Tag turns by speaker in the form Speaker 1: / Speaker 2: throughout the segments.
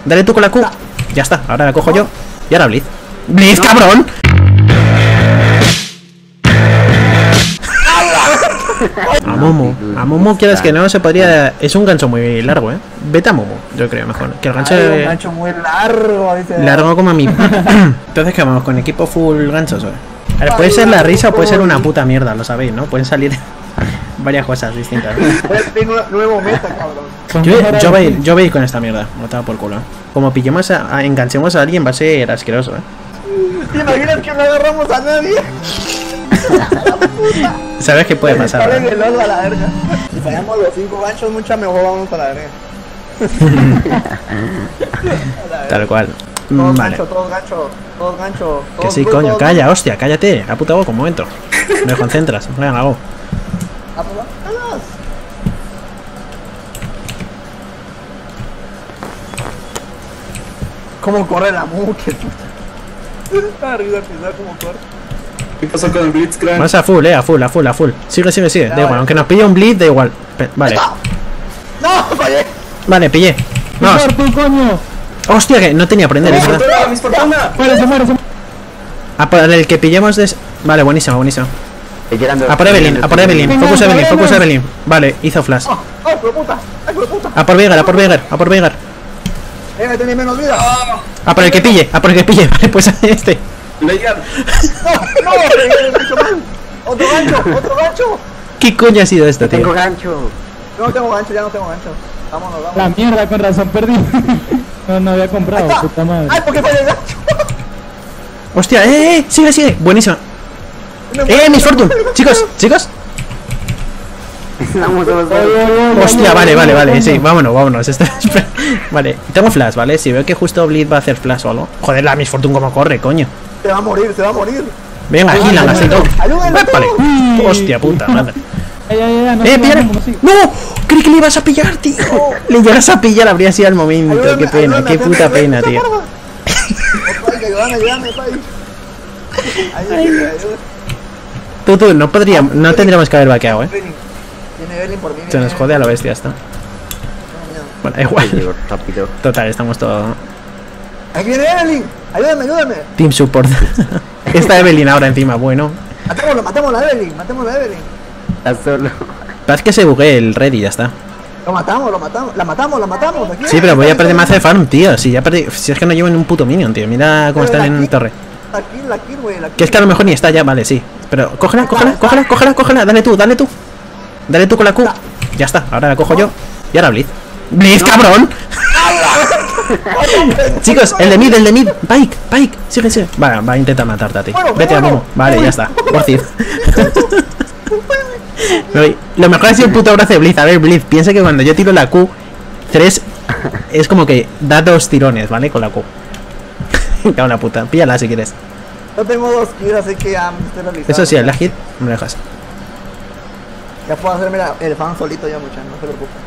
Speaker 1: Dale tú con la Q. Ya está, ahora la cojo yo. Y ahora Blitz. ¡Blitz, cabrón! A Momo quieres que no se podría. Es un gancho muy largo, Vete a Momo, yo creo mejor. Que el gancho.
Speaker 2: Un gancho muy largo, dice.
Speaker 1: Largo como a mí. Entonces, ¿qué vamos? ¿Con equipo full ganchos? A ver, puede ser la risa o puede ser una puta mierda, lo sabéis, ¿no? Pueden salir varias cosas distintas.
Speaker 2: Nuevo meta, cabrón.
Speaker 1: Yo voy a ir con esta mierda, botado por culo. Como pillemos enganchemos a alguien va a ser asqueroso,
Speaker 2: ¿Te imaginas que no agarramos a nadie?
Speaker 1: ¿Sabes qué puede pasar?
Speaker 2: A la verga. Si fallamos los 5 ganchos, mucho mejor vamos a la verga.
Speaker 1: Tal cual.
Speaker 2: Todos
Speaker 1: Vale.
Speaker 2: todos ganchos.
Speaker 1: Que sí, coño, calla, hostia, cállate. La puta boca, un momento. Me concentras, venga, hago.
Speaker 2: ¿Cómo corre la muque? Está arriba al final, ¿cómo corre?
Speaker 3: ¿Qué pasó con el Blitzcrank?
Speaker 1: Vamos a full, a full. Sigue. Da igual, aunque nos pille un blitz, da igual. Vale.
Speaker 2: ¡No! ¡Fallé!
Speaker 1: Vale, pillé. Vamos.
Speaker 4: coño!
Speaker 1: Hostia, que no tenía prender, es verdad.
Speaker 3: ¡Mis fortuna!
Speaker 4: ¡Muérese!
Speaker 1: A por el que pillemos de. Vale, buenísimo. A por Evelyn. Focus Evelyn. Vale, hizo flash.
Speaker 2: ¡Ay, por puta!
Speaker 1: A por Veigar.
Speaker 2: Tenía menos vida.
Speaker 1: A por el que pille. Vale, pues este.
Speaker 3: Legal.
Speaker 2: ¡No! ¡Otro gancho!
Speaker 1: ¿Qué coño ha sido esto, tío?
Speaker 2: No tengo gancho, ya no tengo gancho. Vámonos.
Speaker 4: La mierda, con razón perdí. No había comprado, puta madre.
Speaker 2: ¡Ay, por qué fallé el gancho!
Speaker 1: Hostia, sigue. Buenísimo. Miss Fortune. Chicos. Hostia, vale, sí, vámonos. Vale, tengo flash, ¿vale? Si veo que justo Blitz va a hacer flash o algo. Joder, la Miss Fortune como corre, coño.
Speaker 2: Se va a morir.
Speaker 1: Venga, gilan, así todo.
Speaker 2: Ayúdenme.
Speaker 1: Vale. Hostia puta, madre.
Speaker 4: Ya, no.
Speaker 1: Píllale. ¡No! Creí que le ibas a pillar, tío. Le llegas a pillar, habría sido el momento. Qué pena, qué puta pena, tío.
Speaker 2: Ayúdame,
Speaker 1: Tú, no tendríamos que haber vaqueado,
Speaker 2: Tiene Evelyn por mí.
Speaker 1: Se nos jode a la bestia esta. Bueno, igual. Total, estamos todos.
Speaker 2: ¡Aquí viene Evelyn! ¡Ayúdame!
Speaker 1: Team support. Está Evelyn ahora encima, bueno.
Speaker 2: Matemos a Evelyn.
Speaker 1: Está solo. Es que se buguee el red y ya está.
Speaker 2: Lo matamos. La matamos. Aquí,
Speaker 1: Sí, pero voy a perder mazo de farm, tío. Si es que no llevo ni un puto minion, tío. Mira cómo están en torre.
Speaker 2: La kill, güey.
Speaker 1: Que es que a lo mejor ni está ya, vale, sí. Pero cógela. Dale tú. Dale tú con la Q. Ya está, ahora la cojo yo. Y ahora Blitz. ¡Blitz, cabrón! Chicos, el de mid. Pike. Sigue. Vale, va a intentar matarte a ti. Vete a Momo. Vale, ya está. Por fin. Lo mejor ha sido el puto brazo de Blitz. A ver, Blitz, piensa que cuando yo tiro la Q, 3 es como que da 2 tirones, ¿vale? Con la Q. Cago en la puta. Píllala si quieres.
Speaker 2: Yo tengo 2 kills, así que ya me estoy realizando.
Speaker 1: Eso sí, el hit me lo dejas.
Speaker 2: Ya puedo hacerme el fan solito ya, muchachos, no se preocupen.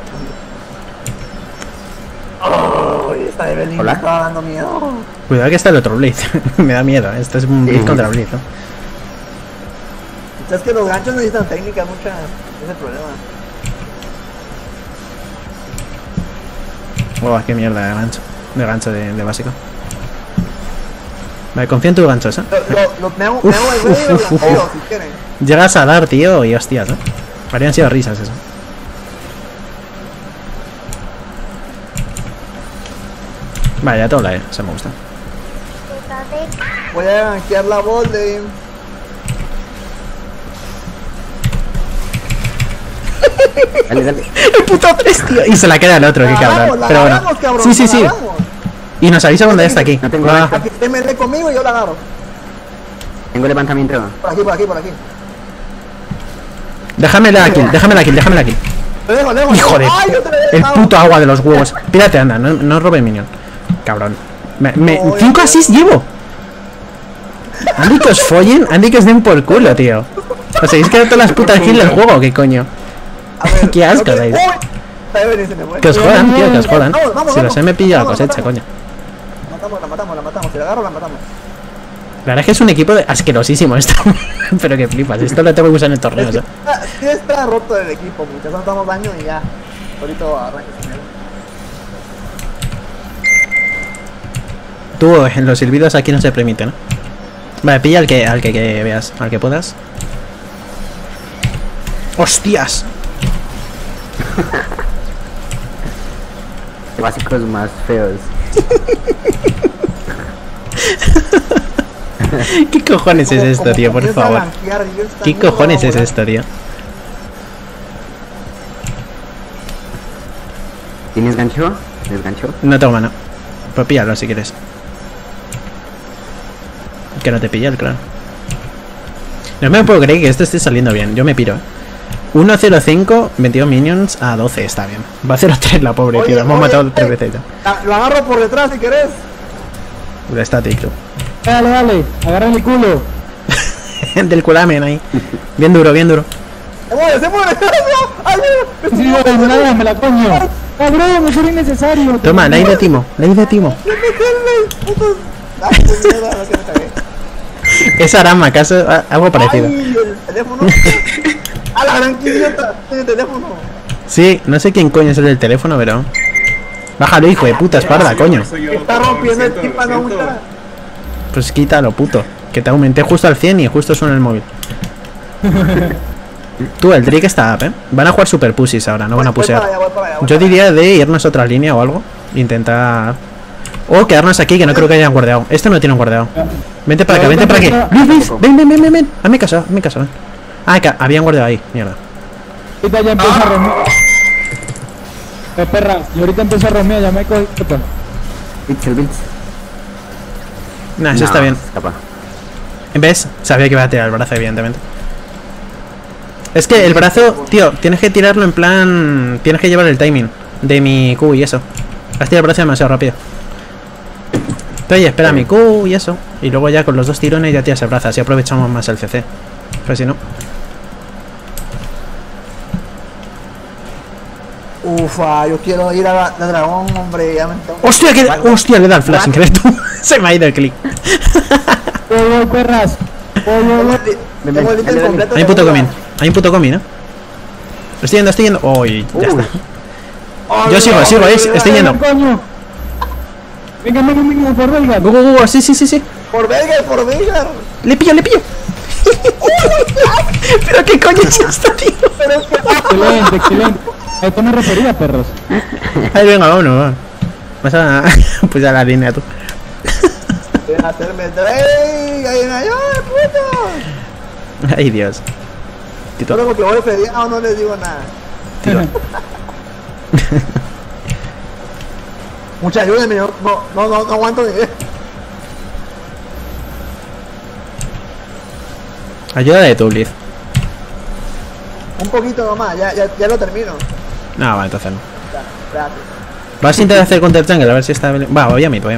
Speaker 2: Esta Evelyn me estaba dando miedo.
Speaker 1: Cuidado que está el otro Blitz. Me da miedo. Esto es un Blitz contra Blitz, ¿no?
Speaker 2: Es que los ganchos necesitan técnica, mucha. Ese es el problema.
Speaker 1: Qué mierda de gancho. De gancho de básico. Vale, confía en tu gancho, ¿eh?
Speaker 2: Me hago el rey y lo blanqueo, si quieren.
Speaker 1: Llegas a dar, tío, y hostias, ¿eh? Habrían sido risas eso. Vale, ya todo la eso me gusta.
Speaker 2: Voy a gankear la bot de...
Speaker 1: Dale. El puto 3, tío. Y se la queda el otro, qué cabrón. Pero bueno. Sí. Y nos avisa cuando ya está aquí.
Speaker 2: No tengo MD conmigo y yo la agarro.
Speaker 5: Tengo levantamiento.
Speaker 2: Por aquí.
Speaker 1: Déjame la kill. Hijo de... El puto agua de los huevos. Pírate, anda, no robe minion. Cabrón. 5 assists llevo. Andy que os follen, Andy que os den por culo, tío. O sea, es que todas las putas kills del juego, ¿qué coño? Qué asco dais. Que os jodan, tío, que os jodan. Si los he pillado la cosecha, coño.
Speaker 2: La matamos, si la agarro la matamos.
Speaker 1: La verdad es que es un equipo asquerosísimo esto. Pero que flipas, esto lo tengo que usar en el torneo.
Speaker 2: Sí, está roto el equipo, muchachos, no damos daño y ya. Ahorita arranca.
Speaker 1: Tú, en los silbidos aquí no se permiten, ¿no? Vale, pilla al que veas, al que puedas. ¡Hostias!
Speaker 5: Básicos más feos.
Speaker 1: ¿Qué cojones es esto, tío? Por
Speaker 2: comienza a
Speaker 1: favor.
Speaker 2: blanquear, y yo esta
Speaker 1: ¿Qué
Speaker 2: mierda
Speaker 1: cojones
Speaker 2: va a
Speaker 1: es
Speaker 2: volar.
Speaker 1: esto, tío?
Speaker 5: ¿Tienes gancho? ¿Tienes gancho?
Speaker 1: No tengo mano. Pues píllalo si quieres. Que no te pilla el claro. No me puedo creer que esto esté saliendo bien. Yo me piro, ¿eh? 1-0-5, 22 minions a 12, está bien. Va a 0-3 la pobre,
Speaker 2: Oye,
Speaker 1: tío. La hemos
Speaker 2: oye,
Speaker 1: matado 3 veces ya.
Speaker 2: Lo agarro por detrás si querés.
Speaker 1: De static, tú.
Speaker 4: Dale, dale, agarra el culo.
Speaker 1: Del culamen ahí. Bien duro, bien duro.
Speaker 2: ¡Se muere, se muere! ¡Ay,
Speaker 4: Sí, nada, me la coño. Cabrón, eso era innecesario.
Speaker 1: Toma, la de Timo. La de Timo.
Speaker 2: putos! ¡Ay, qué mierda! Lo que me cagué.
Speaker 1: Es Arama, acaso algo parecido.
Speaker 2: ¡Ay, el teléfono! ¡A la gran idiota! ¡El teléfono!
Speaker 1: Sí, no sé quién coño es el del teléfono, pero... Bájalo, hijo de puta espalda, coño.
Speaker 2: Está rompiendo el tímpano, mucha.
Speaker 1: Pues quítalo, puto. Que te aumenté justo al 100 y justo suena el móvil. Tú, el Drake está up, ¿eh? Van a jugar super pussies ahora, no van a
Speaker 2: Voy
Speaker 1: pusear.
Speaker 2: para allá, voy para allá, voy
Speaker 1: Yo
Speaker 2: para
Speaker 1: diría de irnos a otra línea o algo. Intentar... O quedarnos aquí, que no creo que hayan guardeado. Esto no tiene un guardeado. Vente para acá, vente para aquí. Luis, ven, ven, ven, ven, ven. Hazme caso, ven. Ah, que habían guardeado ahí, mierda.
Speaker 4: Ahorita ya empieza a romear. Perra, y ahorita empieza a romear, ya me coge.
Speaker 5: Bits, el bits.
Speaker 1: Nah, eso está bien.
Speaker 5: Escapa.
Speaker 1: En vez, sabía que iba a tirar el brazo, evidentemente. Es que el brazo, tío, tienes que tirarlo en plan... Tienes que llevar el timing de mi Q y eso. Has tirado el brazo demasiado rápido. Pero oye, espera mi Q y eso. Y luego ya con los dos tirones ya tiras el brazo. Así aprovechamos más el CC. Pero si no...
Speaker 2: Ufa, yo quiero ir a la dragón, hombre. Ya me tengo...
Speaker 1: ¡Hostia! ¡Hostia! Le da el flash sin querer tú. Se me ha ido el clic.
Speaker 4: Voy, perras. Voy.
Speaker 2: Tengo el ítem completo.
Speaker 1: Hay un puto comin. Hay un puto comin, ¿no? Estoy yendo. Uy, ya está. Yo sigo, estoy yendo.
Speaker 4: Coño. Venga, por Veigar.
Speaker 1: Sí.
Speaker 2: Por Veigar.
Speaker 1: Le pillo. Pero qué coño es esto, tío.
Speaker 4: Excelente. A esto me refería, perros.
Speaker 1: Ahí venga, vámonos. Vas a... Pues a la línea tú.
Speaker 2: Quieren hacerme Drake. ¡Ay, puto!
Speaker 1: Ay, Dios. Tito.
Speaker 2: Solo porque voy feriado no les digo nada. Mucha ayuda, no aguanto ni ver.
Speaker 1: Ayuda de tu Liz.
Speaker 2: Un poquito nomás, ya lo termino.
Speaker 1: No, va, entonces no.
Speaker 2: Ya, espérate.
Speaker 1: Vas a intentar hacer counter jungle a ver si está... Va, voy a mid.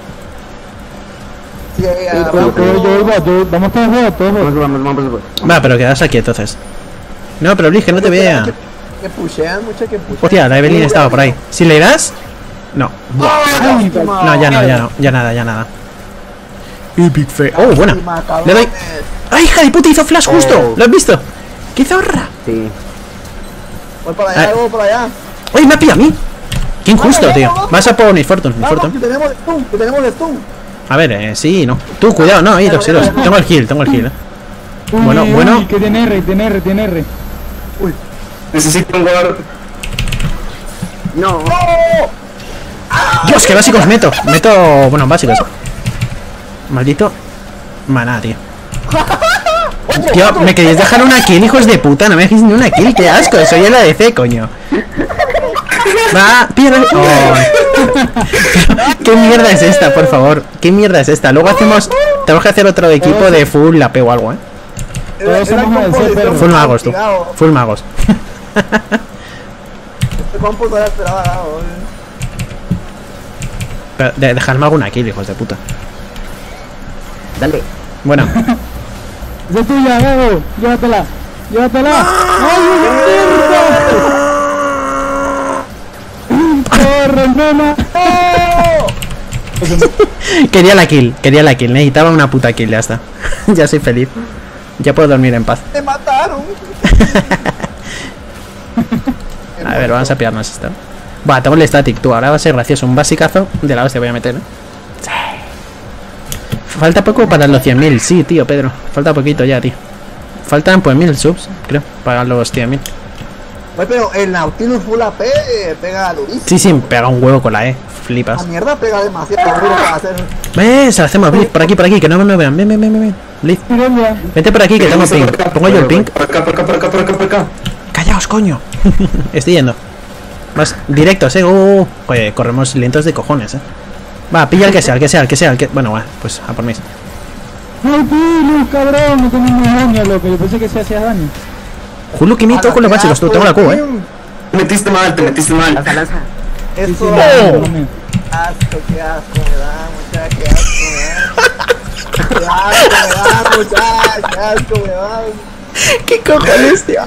Speaker 2: Sí,
Speaker 4: Vamos todos.
Speaker 5: Vamos.
Speaker 1: Va, pero quedas aquí entonces. No, pero Liz, que no te vea.
Speaker 2: Que pushean, mucho que pushean.
Speaker 1: Hostia, la Evelyn estaba por ahí. ¿Si le irás? No. No, ya no. Ya nada. Epic fail. Oh, buena. Le doy. ¡Ay, hija de puta! Hizo flash justo. ¿Lo has visto? ¡Qué zorra!
Speaker 5: Sí.
Speaker 2: Voy para allá, voy para allá.
Speaker 1: ¡Oye, me ha pillado a mí! ¡Qué injusto, tío! Vas a por mi Fortune,
Speaker 2: Vamos, que tenemos stun.
Speaker 1: A ver, sí, no. Tú, cuidado, no, iros. Tengo el heal, Bueno.
Speaker 4: Que tiene R.
Speaker 3: Necesito un guard.
Speaker 5: No.
Speaker 1: Dios, qué básicos meto. Bueno, básicos. Maldito maná, tío. Tío, me queréis dejar una kill, hijos de puta. No me dejéis ni una kill, qué asco. Soy el ADC, coño. Va, pierde. Oh. ¿Qué mierda es esta, por favor? ¿Qué mierda es esta? Luego hacemos... Tenemos que hacer otro equipo de full AP o algo,
Speaker 4: Todos somos ADC,
Speaker 1: Full magos, tú. Full magos.
Speaker 2: Este compo todavía esperaba algo,
Speaker 1: Pero dejadme alguna kill, hijos de puta.
Speaker 5: Dale.
Speaker 1: Bueno.
Speaker 4: Esa es tuya, Gago. Llévatela. ¡Ay, ¡corre, nena!
Speaker 1: Quería la kill. Necesitaba una puta kill, ya está. Ya soy feliz. Ya puedo dormir en paz.
Speaker 2: ¡Te mataron!
Speaker 1: A ver, vamos a pillarnos esto. Va, tengo el static, tú. Ahora va a ser gracioso. Un basicazo de la hostia voy a meter, ¿eh? Falta poco para los 100.000, sí, tío, Pedro. Falta poquito ya, tío. Faltan pues 1000 subs, creo, para los 100.000.
Speaker 2: Oye, pero el Nautilus Full AP pega durísimo.
Speaker 1: Sí, sí, pega un huevo con la E.
Speaker 2: La
Speaker 1: Flipas.
Speaker 2: mierda pega demasiado duro para hacer.
Speaker 1: Se lo hacemos, Blitz, por aquí, que no me vean. Ven. Blitz,
Speaker 4: Irelia.
Speaker 1: vente por aquí, que tengo ping. Pongo yo el ping.
Speaker 3: Por acá.
Speaker 1: Callaos, coño. Estoy yendo. Más directos, Oye, corremos lentos de cojones, Va, pilla el que sea. Bueno, va, pues a por mí.
Speaker 4: ¡Ay, Pilus, cabrón! No tengo ni daño, loco. Yo pensé que se hacía daño.
Speaker 1: Julu, que me toco los básicos, tú, tengo la Q,
Speaker 3: Te metiste mal.
Speaker 5: Lanza, lanza.
Speaker 2: Eso
Speaker 4: Sí,
Speaker 2: da
Speaker 1: Oh.
Speaker 2: asco, qué asco me da, muchacha, qué asco me da. Qué asco me da.
Speaker 1: ¿Qué cojones, tío?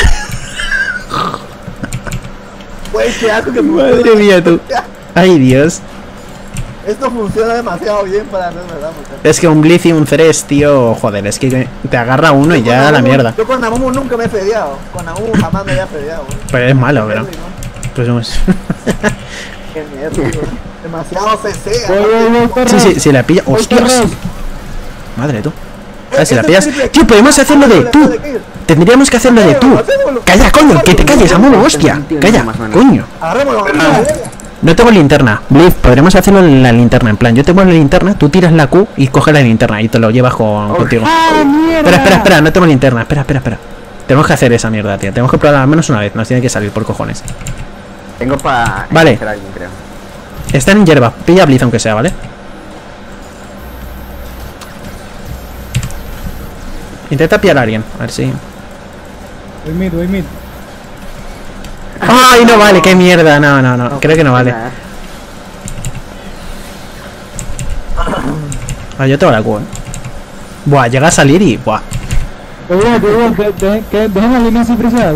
Speaker 2: Pues qué asco que
Speaker 1: Madre mía, tú. Ay, Dios.
Speaker 2: Esto funciona demasiado bien para no, ¿verdad, muchachos?
Speaker 1: Es que un Blitz y un Ceres, tío, joder, es que te agarra uno y ya a la mierda.
Speaker 2: Yo con Namumu nunca me he fedeado. Con Namumu jamás me había fedeado.
Speaker 1: Pero es malo, ¿verdad? Pues
Speaker 2: Qué mierda, tío. Demasiado CC.
Speaker 4: Voy, perro.
Speaker 1: sí, si la pilla.
Speaker 4: Voy,
Speaker 1: ¡Hostias!
Speaker 4: perros.
Speaker 1: Madre tú. A ver si la pillas. Tío, podemos hacerlo de tú. Tendríamos que hacerlo de tú. Calla, coño, que te calles, Amumu, hostia. Calla, coño.
Speaker 2: Agarrémoslo.
Speaker 1: No tengo linterna. Blitz, podremos hacerlo en la linterna. En plan, yo tengo la linterna, tú tiras la Q y coges la linterna y te lo llevas contigo.
Speaker 4: ¡Ah, mierda!
Speaker 1: Espera, no tengo linterna. Espera. Tenemos que hacer esa mierda, tío. Tenemos que probarla al menos una vez. Nos tiene que salir por cojones.
Speaker 5: Tengo para
Speaker 1: Vale.
Speaker 5: hacer a alguien, creo.
Speaker 1: Está en hierba. Pilla Blitz aunque sea, ¿vale? Intenta pillar a alguien. A ver si...
Speaker 4: Voy mid.
Speaker 1: ¡Ay, no vale! ¡Qué mierda! No. Creo que no vale. Ah, yo tengo la Q, Buah, llega a salir y... Buah.
Speaker 4: Dejen la línea así frisada,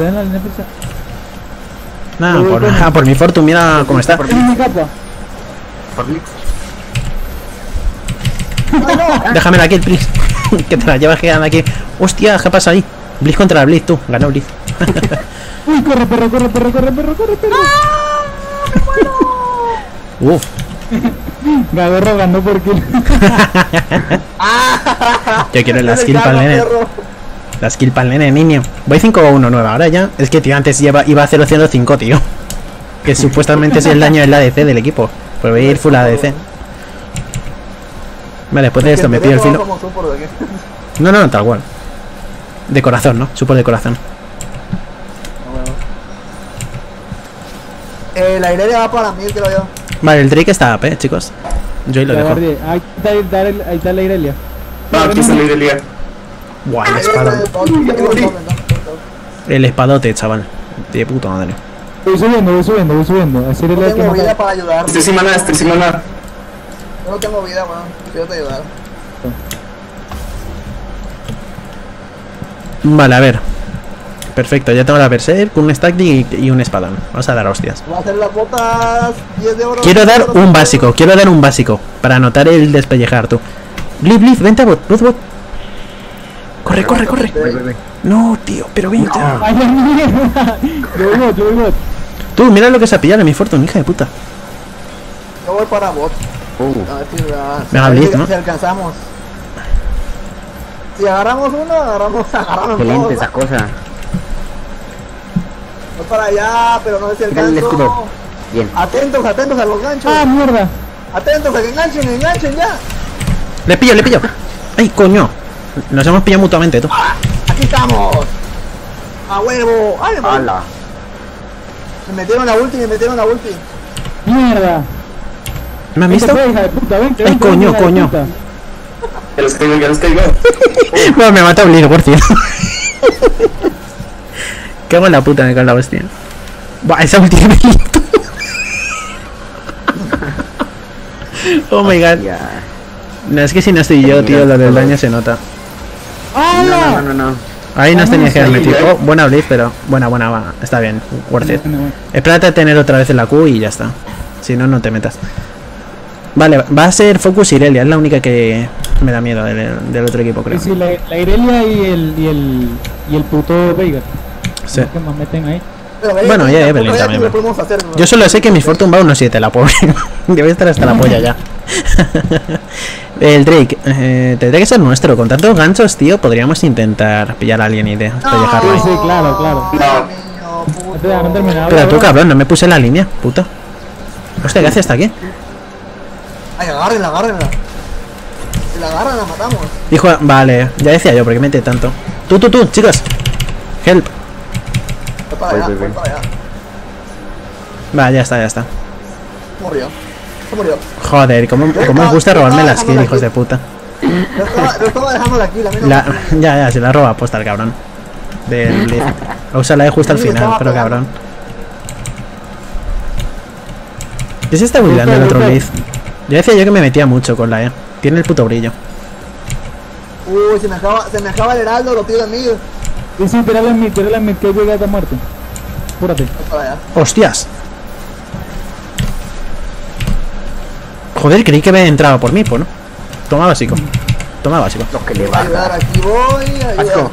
Speaker 1: Nada, por mi fortuna, mira cómo está.
Speaker 4: Dejen mi capa.
Speaker 5: Por Blitz.
Speaker 1: Déjamela aquí, Blitz. Que te la llevas quedando aquí. Hostia, ¿qué pasa ahí? Blitz contra Blitz, tú. Ganó Blitz.
Speaker 4: Uy, corre, perro.
Speaker 1: Uf.
Speaker 4: Gago ganó por kill.
Speaker 1: Yo quiero la skill para el nene. La skill para el nene, niño. Voy 5-1 nueva, ahora ya. Es que, tío, antes iba a 0-105, tío. Que supuestamente es el daño del ADC del equipo. Pues voy a ir full ADC. Vale, después de esto me pido el filo. No, tal cual. De corazón, ¿no? Super de corazón.
Speaker 2: La Irelia va para mí, creo yo.
Speaker 1: Vale, el Drake está AP, chicos. Yo ahí lo dejo.
Speaker 4: Ahí está la Irelia.
Speaker 3: Aquí está la Irelia.
Speaker 1: Buah, el espadón. El espadote, chaval. De puta madre.
Speaker 4: Voy subiendo. Así
Speaker 2: No
Speaker 4: Irelia que
Speaker 2: tengo vida
Speaker 4: mata.
Speaker 2: para ayudar.
Speaker 3: Estoy sin mana.
Speaker 2: Yo no tengo vida, weón. Quiero te ayudar.
Speaker 1: Vale, a ver. Perfecto, ya tengo la Berserk, un stack y un espadón. Vamos a dar hostias.
Speaker 2: Voy a hacer las botas 10 de oro.
Speaker 1: Quiero dar un básico. Para anotar el despellejar, tú. Blitz, vente a bot. Corre.
Speaker 5: Ve.
Speaker 1: No, tío, pero vente.
Speaker 4: ¡Ay, la mierda! Yo voy bot.
Speaker 1: Tú, mira lo que se ha pillado en mi Fortune, hija de puta.
Speaker 2: Yo voy para bot. A ver
Speaker 1: Venga, Blitz, ¿no?
Speaker 2: si alcanzamos. Si agarramos uno, agarramos
Speaker 5: Excelente
Speaker 2: todos.
Speaker 5: esa cosa.
Speaker 2: Voy para allá, pero no sé si
Speaker 5: Dale el escudo.
Speaker 2: alcanzo.
Speaker 5: Bien.
Speaker 2: Atentos a los ganchos.
Speaker 4: ¡Ah, mierda!
Speaker 2: Atentos a que enganchen ya.
Speaker 1: Le pillo. Ay, coño. Nos hemos pillado mutuamente, tú.
Speaker 2: Aquí estamos. A huevo. Ay,
Speaker 5: ¡Hala!
Speaker 2: me metieron la ulti.
Speaker 4: ¡Mierda!
Speaker 1: ¿Me has visto?
Speaker 4: Hija de puta, vente,
Speaker 1: Ay, coño.
Speaker 4: hija de puta.
Speaker 3: Ya los caigo.
Speaker 1: Bueno, me mata Blitz, por cierto. ¿Qué hago en la puta? Me cago en la hostia. Buah, esa última me quito. Oh my god.
Speaker 5: Ya.
Speaker 1: No, es que si no estoy yo, tío, lo del daño se nota.
Speaker 5: No.
Speaker 1: Ahí nos tenías que haber
Speaker 3: sí,
Speaker 1: metido. Oh, buena Blitz, pero buena, va. Está bien, worth it. Espérate a tener otra vez en la Q y ya está. Si no, no te metas. Vale, va a ser Focus Irelia, es la única que me da miedo del otro equipo, creo.
Speaker 4: Sí, la Irelia y el puto Veigar.
Speaker 1: Sí.
Speaker 4: Que más meten ahí.
Speaker 1: Bueno, ya, Evelyn también. Yo solo sé que mi Fortune va a unos 7, la pobre. Debe estar hasta la polla ya. El Drake, tendría que ser nuestro. Con tantos ganchos, tío, podríamos intentar pillar a alguien y dejarlo ahí.
Speaker 4: Sí, claro, claro. Espera, no he terminado.
Speaker 1: Pero tú, cabrón, no me puse en la línea, puto. Hostia, ¿qué hace hasta aquí?
Speaker 2: Ay, agárrenla. Si la agarran, la matamos.
Speaker 1: Hijo, vale, ya decía yo, ¿por qué mete tanto? Tú, chicos. Help.
Speaker 2: Voy para allá,
Speaker 5: Voy.
Speaker 2: voy para allá.
Speaker 1: Va, ya está.
Speaker 2: Se murió.
Speaker 1: Joder, ¿cómo os gusta robarme las kills, hijos de puta?
Speaker 2: Yo estaba dejando la kill, a mí no
Speaker 1: Ya, se la roba aposta el cabrón. Del Blitz. O sea, la de justo al final, pero cabrón. ¿Qué se está buildando el otro Blitz? Yo decía yo que me metía mucho con la E. Tiene el puto brillo.
Speaker 2: Uy, se me acaba el heraldo, lo pido en mí.
Speaker 4: Sí, tírale en mí, que llega a muerte. Apúrate.
Speaker 2: Voy para allá.
Speaker 1: ¡Hostias! Joder, creí que me entraba por mí, pues no. Toma básico.
Speaker 5: Lo que le
Speaker 2: Ayudar,
Speaker 5: baja.
Speaker 2: aquí voy, ayudar.
Speaker 5: Asco.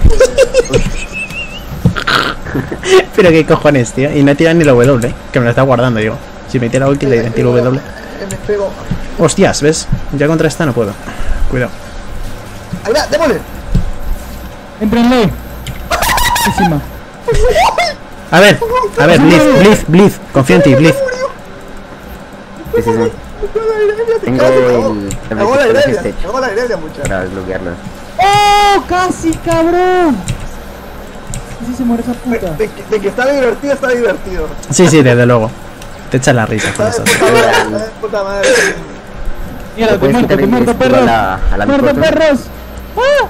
Speaker 1: Pero qué cojones, tío. Y no tira ni la W, que me la está guardando, digo. Si me tira ulti, le tiro W.
Speaker 2: Me pego.
Speaker 1: Hostias, ¿ves? Ya contra esta no puedo. Cuidado.
Speaker 2: Ahí va, démosle.
Speaker 4: Entrenle. Encima.
Speaker 1: A ver, Blitz. Confío en ti, Blitz.
Speaker 5: Sí. Tengo el
Speaker 2: Hago la
Speaker 5: Stage
Speaker 2: Irelia, muchacho.
Speaker 5: para desbloquearlo.
Speaker 4: ¡Oh! ¡Casi, cabrón! Casi se muere esa puta.
Speaker 2: De que está divertido.
Speaker 1: Sí, desde luego. Te echa la risa con eso.
Speaker 2: Puta madre.
Speaker 4: Mira, te
Speaker 5: puedes quitar el
Speaker 4: muerto,
Speaker 5: escudo
Speaker 4: perros.
Speaker 5: a la
Speaker 4: ¡Muerto,
Speaker 5: Mifortune.
Speaker 4: perros! ¡Ah!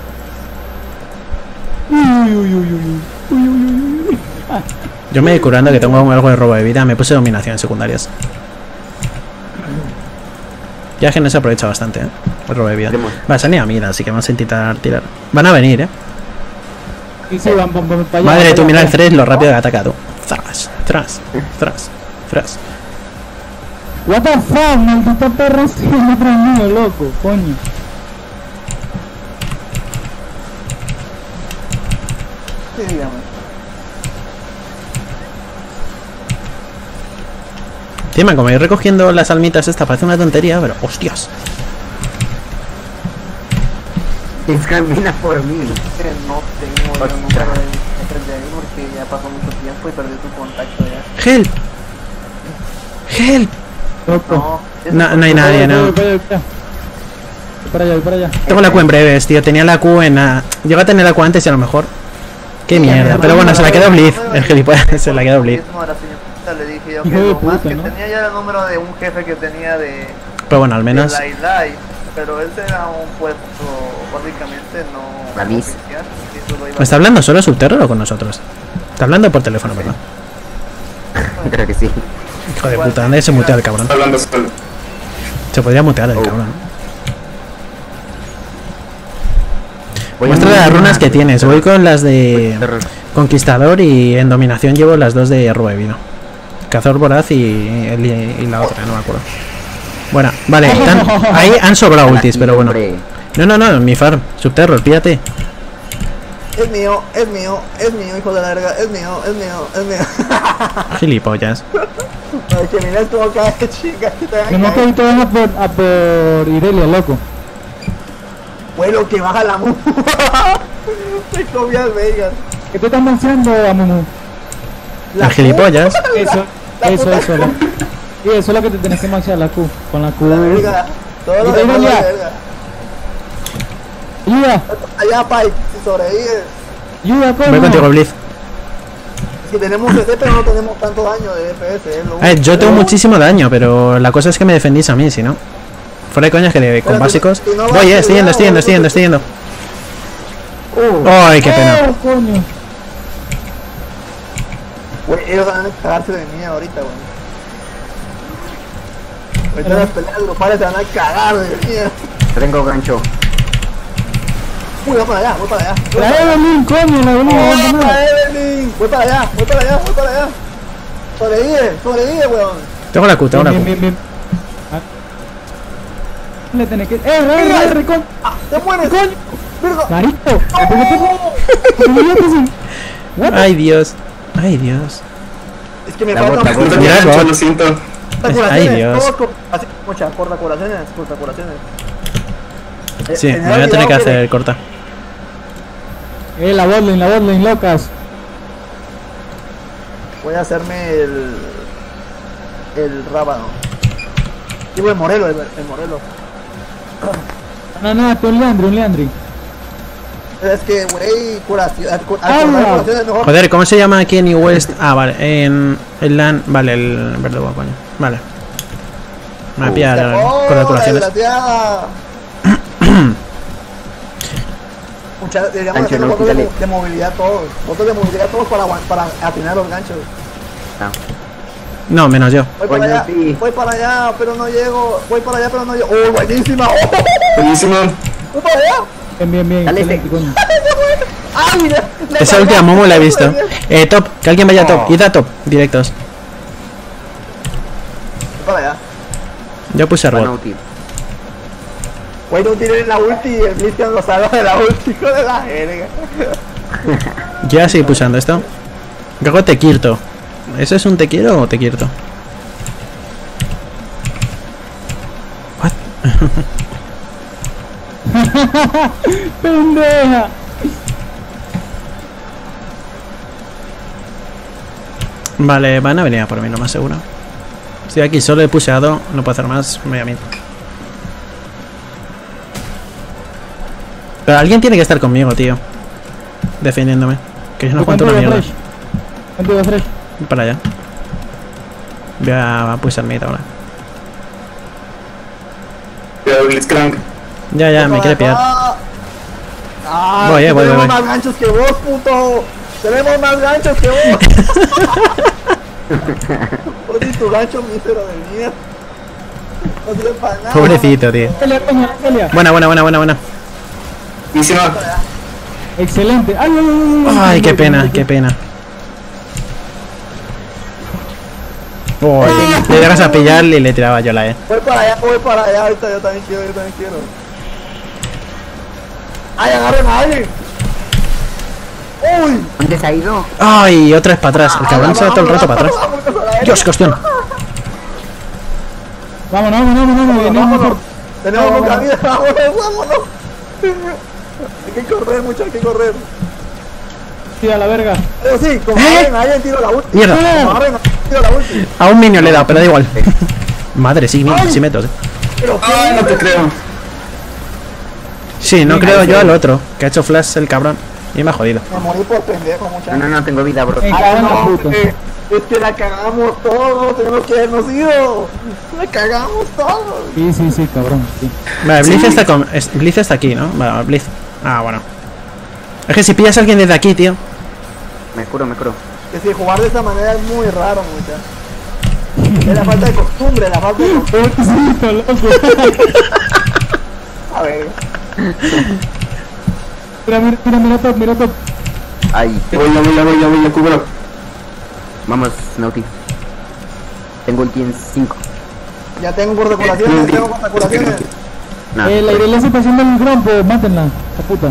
Speaker 4: Uy.
Speaker 1: Yo me he curando que tengo algo de robo de vida. Me puse dominación en secundarias. Ya que no se aprovecha bastante, el robo de vida. Va, se han ido a mira, así que vamos a intentar tirar. Van a venir,
Speaker 4: Sí, van para allá.
Speaker 1: Madre, tú mira el 3 lo rápido que ha atacado. Tras.
Speaker 4: What the fuck, maldito perro, sí, el otro mío, loco, coño.
Speaker 2: Sí, dígame.
Speaker 1: Tío, man, como ir recogiendo las almitas esta parece una tontería, pero hostias.
Speaker 5: Camina por mí.
Speaker 2: No tengo el número de ahí porque ya pasó mucho tiempo y perdí tu contacto ya.
Speaker 1: Help.
Speaker 4: Loco.
Speaker 1: No hay nadie, no.
Speaker 4: Voy para allá.
Speaker 1: Tengo la Q en breves, tío. Tenía la Q en... Llego a tener la Q antes y a lo mejor... Qué mierda. Pero bueno, se la quedó Blitz. El gilipollas se la quedó Blitz.
Speaker 2: Le dije yo
Speaker 4: Hijo
Speaker 2: que
Speaker 4: de
Speaker 2: lo más
Speaker 4: puta,
Speaker 2: que
Speaker 4: ¿no?
Speaker 2: tenía ya era el número de un jefe que tenía de
Speaker 1: Pero bueno, al menos...
Speaker 2: la Ilai, pero ese era un puesto básicamente no
Speaker 5: La Miss.
Speaker 2: oficial, y eso lo iba
Speaker 1: ¿Me está hablando solo Subterror o con nosotros? Está hablando por teléfono, ¿verdad?
Speaker 5: Creo que sí.
Speaker 1: Hijo de puta, ¿dónde se mutea el cabrón?
Speaker 3: Hablando solo.
Speaker 1: Se podría mutear el cabrón.
Speaker 5: Voy
Speaker 1: Muestra las runas que tienes. Voy con las de
Speaker 5: Terror.
Speaker 1: Conquistador y en Dominación llevo las dos de robo de vida. Cazador voraz y la otra, no me acuerdo. Bueno, vale, ahí han sobrado ultis, pero bueno.
Speaker 5: Hombre,
Speaker 1: No, mi farm. Subterror, pídate.
Speaker 2: Es mío, hijo de la verga, es mío.
Speaker 1: Gilipollas.
Speaker 2: Ay, que mira esto acá, que chica, que te
Speaker 4: Que no te te van a por Irelia, loco.
Speaker 2: Vuelo que baja la mu. Se comió al Vegas.
Speaker 4: ¿Qué te están lanzando, Amumu?
Speaker 1: El gilipollas.
Speaker 4: Eso. Sí, eso es lo que te tenés que maxear, la Q. Con la Q.
Speaker 2: La verga. Todo lo
Speaker 4: Mira,
Speaker 2: demás
Speaker 4: mira.
Speaker 2: la verga.
Speaker 4: Ayuda,
Speaker 2: Allá, Pai, si sobrevives.
Speaker 4: coño.
Speaker 1: Voy contigo, Blitz.
Speaker 2: Si tenemos CC, pero no tenemos tanto daño de DPS, ¿eh?
Speaker 1: Yo tengo muchísimo daño, pero la cosa es que me defendís a mí, si no. Fuera de coñas que con básicos. Voy, estoy yendo. Ay, qué pena.
Speaker 4: Oh, coño.
Speaker 2: Güey, ellos van a cagarse de mí ahorita, güey. Ahorita las peleas grupales se van a cagar de mí.
Speaker 5: tengo gancho.
Speaker 2: Uy, voy para allá.
Speaker 4: La Evelyn, coño, la Evelyn.
Speaker 2: ¡Oh, para Evelyn! Voy para allá. Sobrevive, weón.
Speaker 1: Tengo la Q,
Speaker 4: Bien. Ah. Le tenés que... R, con...
Speaker 2: ¡Te mueres!
Speaker 4: ¡Coño!
Speaker 2: ¡Verga!
Speaker 4: ¡Marico!
Speaker 1: Ay, Dios.
Speaker 2: Es que me
Speaker 5: La
Speaker 2: falta
Speaker 5: bota,
Speaker 3: No
Speaker 5: bota.
Speaker 3: tenía
Speaker 1: Mira,
Speaker 3: gancho,
Speaker 1: bot.
Speaker 3: lo siento.
Speaker 1: Ay, Dios.
Speaker 2: Así, mucha, corta curaciones.
Speaker 1: Sí, me voy a tener que hacer corta.
Speaker 4: La botlane, locas.
Speaker 2: Voy a hacerme el rábano. Digo el Morelo, el Morelo.
Speaker 4: No, tú un Leandri.
Speaker 2: Es que, güey, curación.
Speaker 4: ¡Hala!
Speaker 2: Curación es mejor.
Speaker 1: Joder, ¿cómo se llama aquí en New West? Ah, vale, en el LAN. Vale, el verdugo, coño. Vale. Me voy a pillar
Speaker 2: ¡Oh,
Speaker 1: con las curaciones.
Speaker 2: desgraciada! Muchas, deberíamos
Speaker 5: Gancho,
Speaker 2: hacer
Speaker 5: no,
Speaker 2: votos
Speaker 5: quítale.
Speaker 2: de movilidad todos. Votos de movilidad todos para atinar los ganchos.
Speaker 5: Ah.
Speaker 1: No, menos yo.
Speaker 2: Voy para allá, pero no llego. Voy para allá, pero no llego. ¡Oh, buenísima! ¡Oh!
Speaker 3: Buenísimo.
Speaker 2: ¡Voy para allá!
Speaker 4: Bien,
Speaker 5: Dale,
Speaker 4: excelente, coño.
Speaker 2: ¡Ah, mira!
Speaker 1: Esa última Momo la he visto. Top, que alguien vaya a top. Id a top, directos.
Speaker 2: Voy para allá.
Speaker 1: Yo puse
Speaker 5: Bueno,
Speaker 1: robot.
Speaker 5: útil.
Speaker 2: Güey, no tienen la ulti y el Blitzcrank lo salva de la ulti, hijo de la jerga.
Speaker 1: Yo ya seguí pulsando esto. Luego te quirto. ¿Eso es un te quiero o te quirto? What?
Speaker 4: ¡Pendeja!
Speaker 1: Vale, van a venir a por mí, lo más seguro. Estoy aquí, solo he puseado, no puedo hacer más, me voy a mí. Pero alguien tiene que estar conmigo, tío. Defendiéndome. Que yo no aguanto una mierda.
Speaker 4: Contigo, Fresh.
Speaker 1: Voy para allá. Voy a pulsar mid ahora.
Speaker 3: Cuidado, Blitzcrank.
Speaker 1: Ya, me quiere pillar.
Speaker 2: Ah,
Speaker 1: Voy.
Speaker 2: tenemos más ganchos que vos, puto. Tenemos más ganchos que vos. Oye, tu gancho mísero de mierda. No sirve para nada.
Speaker 1: Pobrecito, tío.
Speaker 4: Pelea, coño, pelea.
Speaker 1: Buena.
Speaker 3: Buenísima.
Speaker 4: Excelente. Ay,
Speaker 1: Ay, qué pena. Oh, le llegas a pillarle y le tiraba yo la E.
Speaker 2: Voy para allá, ahorita yo también quiero. ¡Ay, agarren a alguien! ¡Uy!
Speaker 5: ¿Dónde se ha ido?
Speaker 1: Ay, otra vez para atrás. El cabrón se va todo el rato para atrás. Dios, qué hostión.
Speaker 4: Vámonos.
Speaker 2: Vámonos. Tenemos mucha vida, vámonos. Hay que correr, mucho, hay que correr.
Speaker 4: Sí, a la verga.
Speaker 2: Pero sí, como alguien tiro la ulti.
Speaker 1: Mierda.
Speaker 2: Como agarren, tiro la ulti.
Speaker 1: A un minion le he dado, pero da igual. Madre, sí metos.
Speaker 2: Pero
Speaker 3: Ay, no te creo.
Speaker 1: Sí, no creo yo al otro, que ha hecho flash el cabrón. Y me ha jodido.
Speaker 2: me morí por pendejo, muchachos.
Speaker 5: No, tengo vida, bro.
Speaker 4: Me cago en la puta.
Speaker 2: Es que la cagamos todos, tenemos que habernos ido. La cagamos todos.
Speaker 4: Sí, cabrón. Sí.
Speaker 1: Vale, Blitz está aquí, ¿no? Vale, Blitz. Ah, bueno. Es que si pillas a alguien desde aquí, tío.
Speaker 5: Me curo.
Speaker 2: Que si jugar de esa manera es muy raro, muchachos. Es la falta de costumbre,
Speaker 4: Pobrecito, loco.
Speaker 2: A ver.
Speaker 4: Mira top.
Speaker 5: Ay,
Speaker 3: Voy, cubro.
Speaker 5: vamos, Naughty. Tengo ulti en 5.
Speaker 2: Ya tengo cortacuraciones,
Speaker 5: Nada.
Speaker 4: La Irelia se está haciendo el grompo, mátenla. La puta.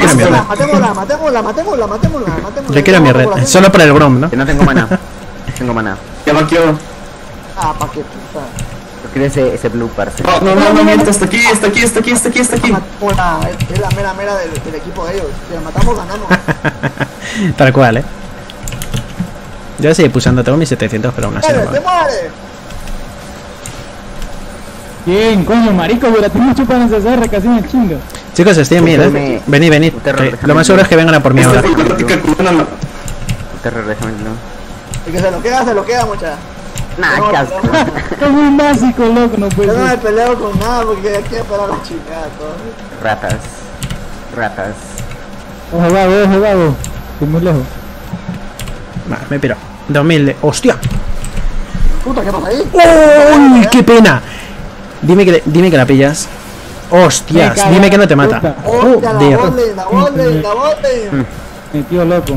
Speaker 2: Matémosla.
Speaker 1: Yo quiero mi red. Solo para el Grom, ¿no?
Speaker 5: Que no tengo mana. Tengo mana.
Speaker 3: Ya vaqueo.
Speaker 2: Ah, pa' qué puta.
Speaker 5: Yo quiero ese blue parce.
Speaker 3: No, miento, está aquí.
Speaker 2: Matémosla, es la mera del equipo de ellos. Si la matamos, ganamos.
Speaker 1: Tal cual, Yo seguí pulsando, tengo mis 700, pero aún así no
Speaker 2: ¡Muere,
Speaker 1: me
Speaker 2: se
Speaker 1: vale.
Speaker 2: muere!
Speaker 4: Bien, coño, marico, güey, tengo mucho para CSR, casi me chinga.
Speaker 1: Chicos, estoy en mid, Venid. Que lo más seguro es que vengan a por mí ahora.
Speaker 5: Te regresan, ¿no?
Speaker 2: El que se lo queda, muchacha.
Speaker 5: Nah, qué asco.
Speaker 4: Es muy básico, loco, no
Speaker 2: Yo
Speaker 4: puede
Speaker 2: no me
Speaker 4: ser.
Speaker 2: peleo con nada porque aquí para la chingada todo.
Speaker 5: Ratas.
Speaker 4: Ojo, vago. Estoy muy lejos.
Speaker 1: Vale, me piro. 2000 ¡hostia!
Speaker 2: Puta, ¿qué pasa ahí?
Speaker 1: ¡Uy, qué pena! Dime que la pillas. ¡Hostias!
Speaker 4: Me
Speaker 1: Dime que no te
Speaker 4: cago en
Speaker 1: mata.
Speaker 4: la
Speaker 2: ¡Hostia,
Speaker 1: Joder.
Speaker 2: la bote!
Speaker 4: Mi tío loco.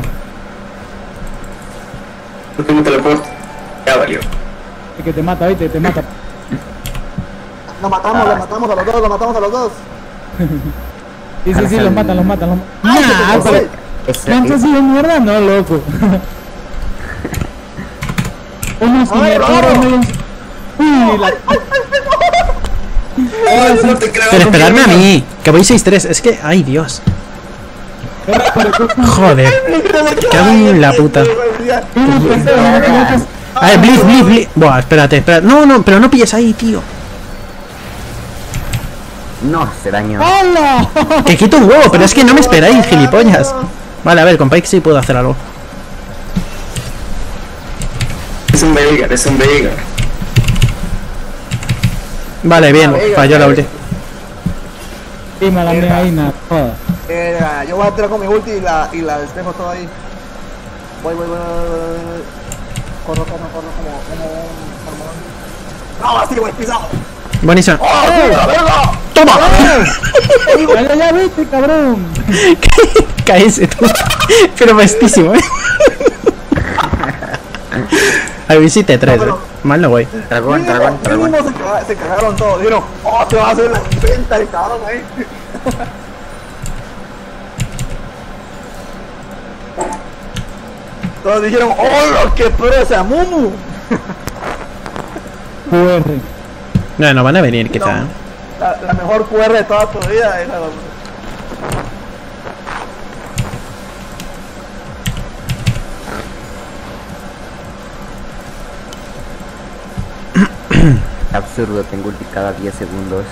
Speaker 3: ¿Por qué me teleporto? Ya valió.
Speaker 4: El que te mata, ¿viste? Te mata.
Speaker 2: Lo matamos a los dos.
Speaker 4: Sí, los matan.
Speaker 2: ¡Ay,
Speaker 4: Nah,
Speaker 2: que te
Speaker 4: ¿Lanza así de mierda? No, loco. Uno sin
Speaker 2: Ay,
Speaker 4: error,
Speaker 2: no.
Speaker 4: medio... Uy, la...
Speaker 3: Ay, no te creo.
Speaker 1: Pero esperadme a mí, que voy 6-3. Es que, ay Dios. Joder. Me cago en la puta. A ver, Blitz. Buah, espérate. No, no, pero no pilles ahí, tío.
Speaker 5: No, se dañó.
Speaker 4: ¡Hala!
Speaker 1: Que quito un huevo, pero es que no me esperáis, gilipollas. Vale, a ver, con Pike sí puedo hacer algo.
Speaker 3: Es un Veigar, es un Veigar.
Speaker 1: Vale, bien, falló la ulti.
Speaker 4: Y mala mía ahí, nada. Joder.
Speaker 2: Yo voy a entrar con mi ulti y la despejo todo ahí. Voy. Corro como un... No, así, güey, pisado.
Speaker 1: Buenísima. ¡Toma!
Speaker 4: Ya viste, cabrón.
Speaker 1: Cállese tú. Pero bestísimo, A ver si te 3, Mal no voy.
Speaker 5: Dragón.
Speaker 2: Se cagaron todos. Dijeron, oh, te vas a hacer la venta el cabrón ahí. Todos dijeron, oh, qué presa, Mumu.
Speaker 4: QR.
Speaker 1: No van a venir quizá.
Speaker 2: La mejor QR de toda tu vida es la...
Speaker 5: Absurdo, tengo ulti cada 10 segundos.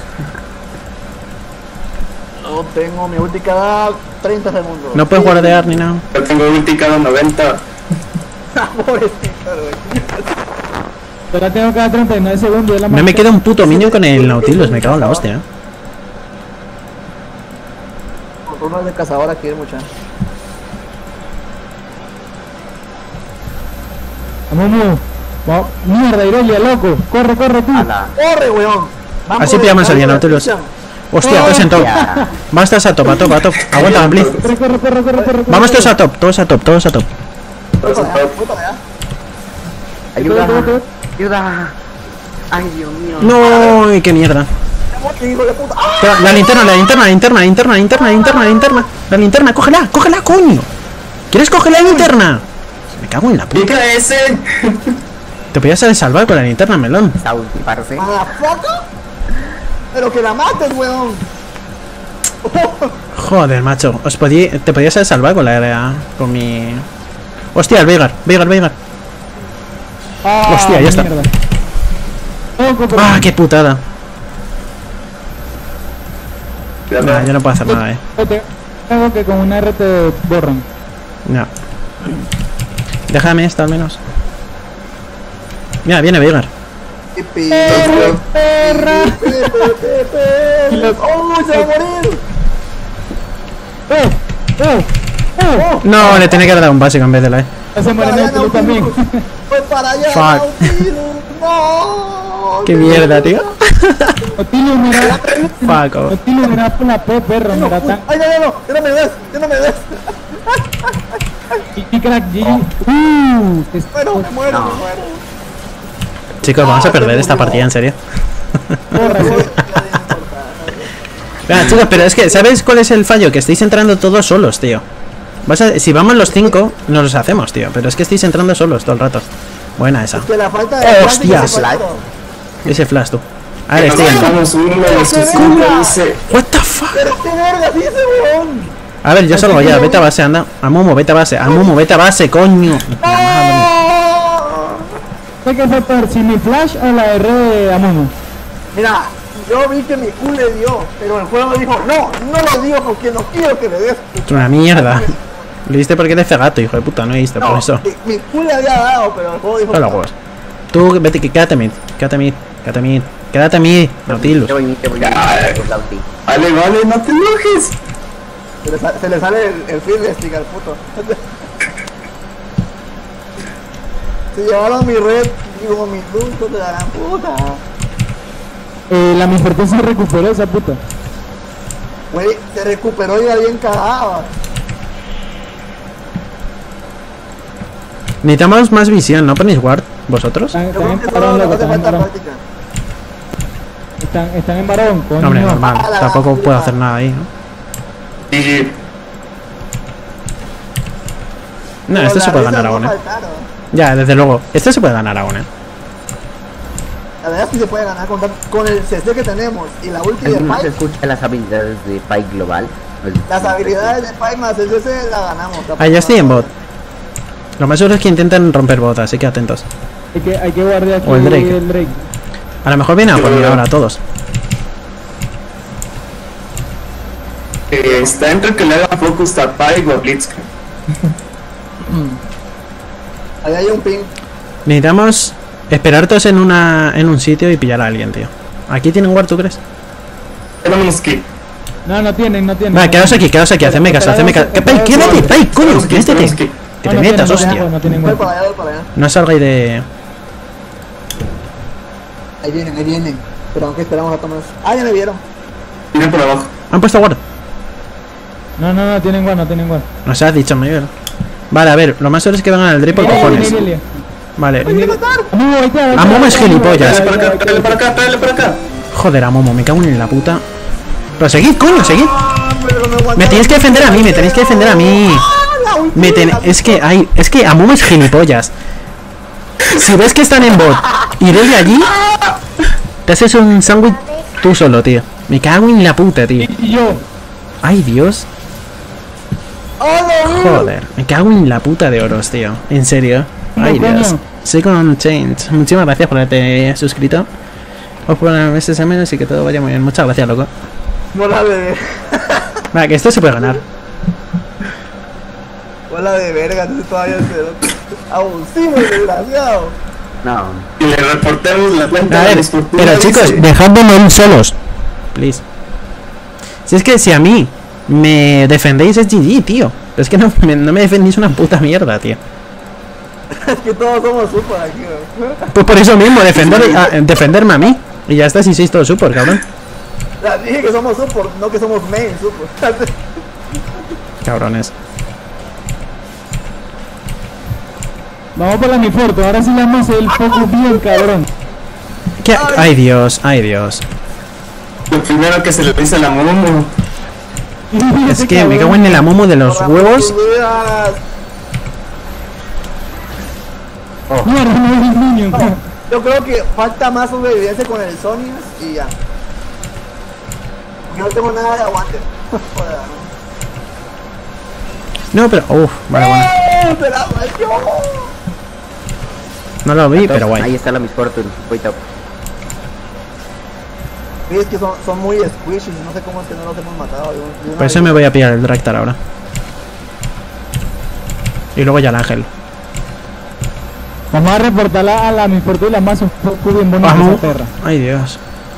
Speaker 2: Yo tengo mi ulti cada 30 segundos.
Speaker 1: No puedes guardear ni nada.
Speaker 3: Yo tengo ulti cada 90.
Speaker 2: Pobrecito, güey.
Speaker 4: Yo la tengo cada 39 segundos.
Speaker 1: No me queda un puto minion con el Nautilus, me cago en la hostia.
Speaker 2: Uno es de cazador aquí, mucha.
Speaker 4: Vamos. Mierda, Irelia, loco. Corre tú.
Speaker 5: Ala.
Speaker 2: ¡Corre, weón! Vamos,
Speaker 1: Así pillamos el Nautilus. Hostia, todos en top.
Speaker 5: Ya.
Speaker 1: Vamos todos a top. Aguanta, Blitz.
Speaker 4: Corre.
Speaker 1: Vamos todos a top.
Speaker 5: Ayuda. Ayuda. Ay, Dios mío.
Speaker 1: No, ay, qué mierda.
Speaker 2: ¡Hijo de puta! ¡Ah!
Speaker 1: Espera, la linterna, cógela, coño. ¿Quieres coger la linterna? Me cago en la puta.
Speaker 3: ¡Pica ese!
Speaker 1: Te podías haber salvado con la linterna, melón.
Speaker 5: Esa ulti, parce.
Speaker 2: ¿Motherfucker? Pero que la mates, weón.
Speaker 1: Joder, macho. Te podías haber salvado con mi... Hostia, el Veigar. Hostia, ya está. Ah, qué putada. Nah, yo no puedo hacer nada,
Speaker 4: Tengo que con una R te borran.
Speaker 1: No. Déjame esta al menos. Mira, viene Veigar.
Speaker 2: ¡Perra! ¡Oh, se va a morir!
Speaker 1: No, le tenía que dar un básico en vez de la E.
Speaker 4: Ese muere Nautilus también.
Speaker 2: ¡Fue para allá,
Speaker 1: Fuck.
Speaker 2: Nautilus! ¡No!
Speaker 1: Qué mierda, tío.
Speaker 4: Nautilus, mira.
Speaker 1: Fuck, oh.
Speaker 4: Nautilus, mira por la P, perro. Mira tan...
Speaker 2: ¡Ay, no! ¡Ya no me des!
Speaker 4: Y crack, GG.
Speaker 2: Me muero.
Speaker 1: Chicos, vamos a perder esta partida, en serio.
Speaker 4: Porra, sí.
Speaker 1: Venga, chicos, pero es que, ¿sabéis cuál es el fallo? Que estáis entrando todos solos, tío. Si vamos los 5, nos los hacemos, tío. Pero es que estáis entrando solos todo el rato. Buena esa.
Speaker 2: Que la falta de
Speaker 1: ¡Hostias! Ese flash, tú. A ver, estoy yendo.
Speaker 3: Estamos uno de sus 5 dice.
Speaker 1: What the fuck?
Speaker 2: Pero qué verga dice, weón.
Speaker 1: A ver, yo salgo ya. Vete a base, anda. A Momo, vete a base, coño. La madre.
Speaker 4: ¿Qué fue peor? ¿Si mi flash o la R de Amomo?
Speaker 2: Mira, yo vi que mi Q le dio, pero el juego dijo, no lo dio porque no quiero que le des.
Speaker 1: Es una mierda. Lo diste porque eres gato, hijo de puta, no diste por eso.
Speaker 2: Mi Q le había dado, pero el juego dijo...
Speaker 1: Hola, huevos. Tú, vete, quédate mid, Nautilus.
Speaker 5: Te voy. La ulti.
Speaker 3: Vale, no te enojes.
Speaker 2: Se le sale el fearless stick al puto. Se llevaron mi red, digo, mi dulce de la puta.
Speaker 4: La mi fuerte se recuperó esa puta.
Speaker 2: Güey, se recuperó y era bien cagada.
Speaker 1: Necesitamos más visión, ¿no ponéis ward vosotros?
Speaker 2: Yo
Speaker 4: Están
Speaker 2: creo
Speaker 4: en
Speaker 2: que
Speaker 4: varón,
Speaker 2: solo
Speaker 4: loco,
Speaker 2: le hace
Speaker 4: están en
Speaker 2: falta
Speaker 4: varón.
Speaker 2: práctica.
Speaker 4: Están en varón, coño.
Speaker 1: No, hombre, normal. Tampoco puedo hacer nada ahí, ¿no?
Speaker 3: Y
Speaker 1: No, este se puede ganar
Speaker 2: no
Speaker 1: aún,
Speaker 2: faltaron.
Speaker 1: Ya, desde luego. Esto se puede ganar aún,
Speaker 2: La verdad es que se puede ganar con el CC que tenemos y la ulti de
Speaker 5: ¿Alguien más
Speaker 2: Pike.
Speaker 5: escucha las habilidades de Pike Global?
Speaker 2: Las habilidades de Pike más el CC la ganamos.
Speaker 1: Ah, ya estoy en bot. Lo más seguro es que intenten romper bot, así que atentos.
Speaker 4: Hay que guardar aquí
Speaker 1: O el Drake.
Speaker 4: el Drake.
Speaker 1: A lo mejor vienen a por mí ahora todos.
Speaker 3: Está entre que le haga focus a Pike o a Blitzcrank.
Speaker 2: Ahí hay un ping.
Speaker 1: Necesitamos esperar todos en un sitio y pillar a alguien, tío. ¿Aquí tienen guard, tú crees?
Speaker 3: Vámonos que.
Speaker 4: No tienen.
Speaker 1: Va, quedaos aquí, hacedme caso, hacedme caso. Pike, quédate, Pike, coño, métete. Que te metas, hostia.
Speaker 4: No tienen
Speaker 2: Voy
Speaker 4: guard.
Speaker 2: para allá, voy para allá.
Speaker 1: No salgáis de...
Speaker 2: Ahí vienen. Pero aunque esperamos a tomar. Ah, ya me vieron.
Speaker 3: Viene por abajo.
Speaker 1: Han puesto guard.
Speaker 4: No tienen guard.
Speaker 1: Nos has dicho, Miguel. Vale, a ver, lo más seguro es que vengan al Drake por cojones. Vale.
Speaker 2: ¡Me quiere matar!
Speaker 1: A Momo es gilipollas.
Speaker 3: Tráele para acá.
Speaker 1: Joder, a Momo, me cago en la puta. Pero seguid, coño, seguid.
Speaker 2: Pero no aguanta.
Speaker 1: Me tenéis que defender a mí, Es que a Momo es gilipollas. Si ves que están en bot y desde allí, te haces un sándwich tú solo, tío. Me cago en la puta, tío.
Speaker 4: Y yo.
Speaker 1: Ay, Dios. Joder, me cago en la puta de oros, tío. En serio. Ay, Dios. Second Change. Muchísimas gracias por haberte suscrito. Os por meses a menos y que todo vaya muy bien. Muchas gracias, loco.
Speaker 2: Bola de.
Speaker 1: Vale, que esto se puede ganar.
Speaker 2: Bola de verga, tú todavía se. Abusivo, desgraciado.
Speaker 5: No.
Speaker 3: Y le reportemos la cuenta
Speaker 1: A
Speaker 3: de
Speaker 1: ver,
Speaker 3: los fortunas.
Speaker 1: pero chicos, dejadme morir solos. Please. Si es que si a mí me defendéis es GG, tío. Pero es que no me defendéis una puta mierda, tío.
Speaker 2: Es que todos somos super aquí, güey.
Speaker 1: Pues por eso mismo, defenderme a mí. Y ya está, si sois todos super, cabrón.
Speaker 2: Ya dije que somos super, no que somos main super.
Speaker 1: Cabrones.
Speaker 4: Vamos por la mi Forto, ahora sí le vamos a hacer el focus bien, cabrón.
Speaker 1: ¿Qué? Ay, Dios, ay, Dios.
Speaker 3: Lo primero que se le dice a la Momo.
Speaker 1: Es que me cago en el amomo de los huevos.
Speaker 4: No, niño.
Speaker 2: Yo creo que falta más sobrevivencia con el Sonic y ya. Yo no tengo nada de aguante. Joder,
Speaker 1: No, pero... Uff, vale, bueno.
Speaker 2: ¡Te la falló!
Speaker 1: No lo vi, pero
Speaker 5: Ahí
Speaker 1: guay.
Speaker 5: está la Miss Fortune. Wait up.
Speaker 2: Sí, es que son muy squishy, no sé cómo es que no los hemos matado. de una
Speaker 1: Por eso
Speaker 2: vez.
Speaker 1: me voy a pillar el Draktar ahora. Y luego ya el ángel.
Speaker 4: Vamos a reportarla a la mi Forto y la más un poco bien bonita de
Speaker 1: Vamos.
Speaker 4: esa perra.
Speaker 1: Ay, Dios.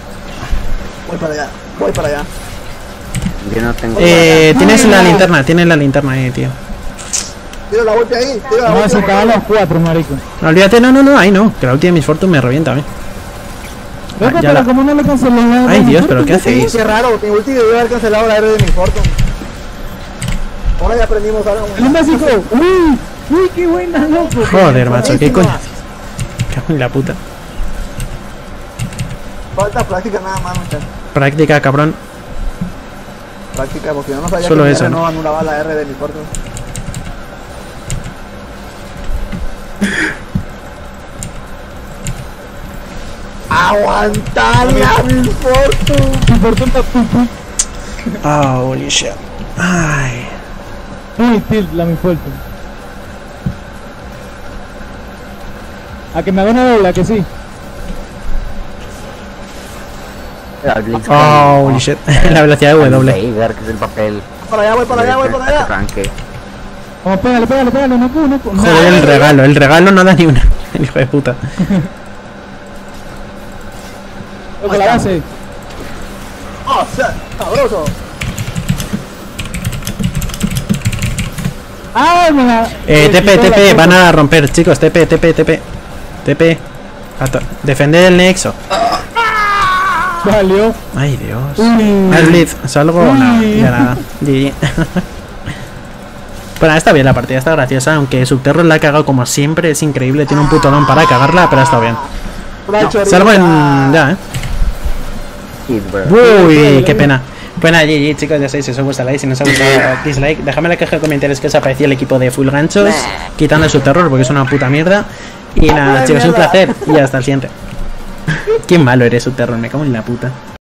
Speaker 2: Voy para allá.
Speaker 5: Yo no tengo.
Speaker 1: Tienes la linterna ahí, tío.
Speaker 2: Tiro la ulti ahí, tiro la
Speaker 4: Vamos a
Speaker 2: ulti.
Speaker 4: sacar a los 4, marico.
Speaker 1: No, olvídate, no, ahí no. Que la última Miss Fortune me revienta a mí.
Speaker 4: Loco,
Speaker 1: ya
Speaker 4: pero
Speaker 1: la-
Speaker 4: ¿cómo no le canceló la
Speaker 1: Ay,
Speaker 4: mi
Speaker 1: Dios,
Speaker 4: Fortune?
Speaker 1: pero ¿qué hacéis?
Speaker 2: Qué raro, mi ulti debió haber cancelado la R de mi Fortune. Ahora ya aprendimos algo.
Speaker 4: El básico. Uy, qué buena, loco.
Speaker 1: Joder, macho, qué
Speaker 2: Buenísima.
Speaker 1: coño. Cago en la puta.
Speaker 2: Falta práctica nada más, muchachos.
Speaker 1: Práctica, cabrón.
Speaker 2: Práctica, porque yo no sabía
Speaker 1: Solo
Speaker 2: que mi
Speaker 1: eso,
Speaker 2: R
Speaker 1: ¿no?
Speaker 2: no anulaba la R de mi Fortune. ¡Aguantar la mi Fortune!
Speaker 4: Mi Fortune está
Speaker 1: Ah, holy shit. Ay.
Speaker 4: muy tilt la mi Fortune. A que me haga una doble, a que sí.
Speaker 5: Al Blitz.
Speaker 1: Oh, holy shit. La velocidad de W.
Speaker 5: Vader, que es el papel.
Speaker 2: Voy para allá.
Speaker 5: Arranque.
Speaker 4: Vamos, pégale, no puedo.
Speaker 1: Joder, el regalo no da ni una. El hijo de puta.
Speaker 4: Loco, la base.
Speaker 2: ¡Oh, shit! ¡Sabroso!
Speaker 4: ¡Ah, me la...
Speaker 1: TP, van a romper, chicos. TP. Defender el nexo.
Speaker 4: Salió.
Speaker 1: Ay, Dios.
Speaker 4: Uy.
Speaker 1: ¿Al Blitz? ¿Salgo? No,
Speaker 4: Uy.
Speaker 1: ya nada. GG. Bueno, está bien la partida, está graciosa. Aunque Subterror la ha cagado como siempre. Es increíble, tiene un puto don para cagarla, pero ha estado bien. Salgo en... ya,
Speaker 5: Kid, bro.
Speaker 1: Uy, qué pena. Pues nada, GG, chicos, ya sabéis, si os ha gustado like, si no os ha gustado dislike. Dejadme en la caja de comentarios qué os ha parecido el equipo de Full Ganchos, quitando su terror porque es una puta mierda. Y nada, chicos, un placer y hasta el siguiente. Qué malo eres, su terror, me cago en la puta.